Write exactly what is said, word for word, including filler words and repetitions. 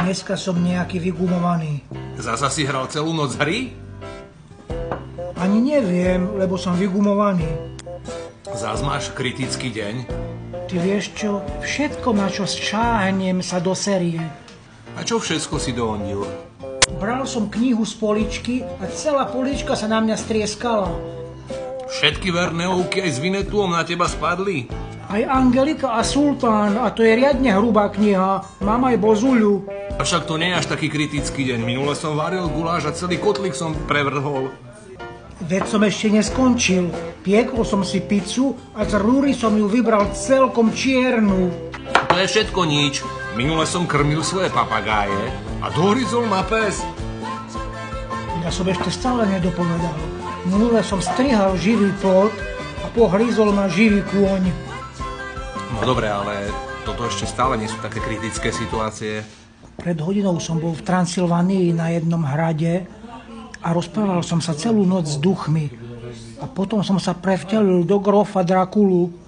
Dneska som nejaký vygumovaný. Zasa si hral celú noc hry? Ani neviem, lebo som vygumovaný. Zas máš kritický deň? Ty vieš čo? Všetko, na čo šáhnem, sa do série. A čo všetko si dohondil? Bral som knihu z poličky a celá polička sa na mňa strieskala. Všetky verné ovky aj s Vinetuom na teba spadli? Aj Angelika a Sultán, a to je riadne hrubá kniha. Mám aj Bozuľu. Avšak to nie je až taký kritický deň. Minule som varil guláš a celý kotlik som prevrhol. Veď som ešte neskončil. Piekol som si pizzu a z rúry som ju vybral celkom čiernu. To je všetko nič. Minule som krmil svoje papagáje a dohryzol ma pes. Ja som ešte stále nedopovedal. Minule som strihal živý plot a pohryzol ma živý kôň. No dobre, ale toto ešte stále nie sú také kritické situácie. Pred hodinou som bol v Transylvánii na jednom hrade a rozprával som sa celú noc s duchmi. A potom som sa prevtelil do grofa Drakulu.